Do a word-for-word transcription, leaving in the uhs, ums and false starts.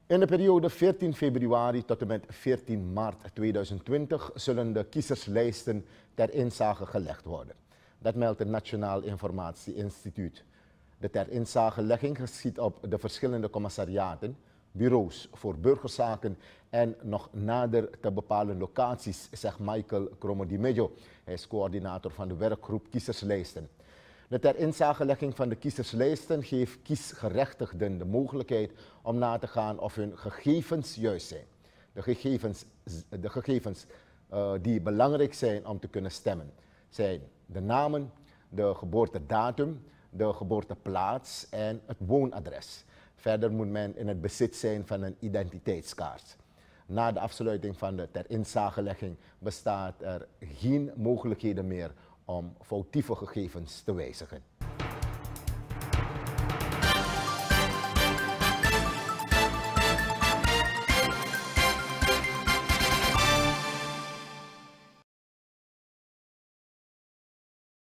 In de periode veertien februari tot en met veertien maart tweeduizend twintig zullen de kiezerslijsten ter inzage gelegd worden. Dat meldt het Nationaal Informatie Instituut. De ter inzagelegging geschiet op de verschillende commissariaten, bureaus voor burgerzaken en nog nader te bepalen locaties, zegt Michael Cromodimejo. Hij is coördinator van de werkgroep Kiezerslijsten. De ter inzagelegging van de kiezerslijsten geeft kiesgerechtigden de mogelijkheid om na te gaan of hun gegevens juist zijn. De gegevens, de gegevens uh, die belangrijk zijn om te kunnen stemmen zijn de namen, de geboortedatum, de geboorteplaats en het woonadres. Verder moet men in het bezit zijn van een identiteitskaart. Na de afsluiting van de ter inzagelegging bestaat er geen mogelijkheden meer om foutieve gegevens te wijzigen.